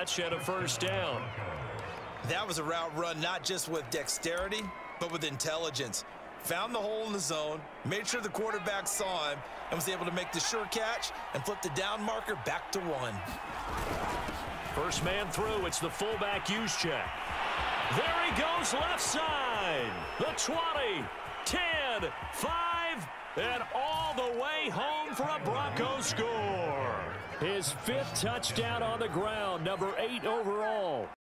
catch and a first down. That was a route run not just with dexterity, but with intelligence. Found the hole in the zone, made sure the quarterback saw him, and was able to make the sure catch and flip the down marker back to 1. First man through, it's the fullback use check. There he goes left side. The 20, 10, 5, and all the way home for a Broncos score. His 5th touchdown on the ground, number 8 overall.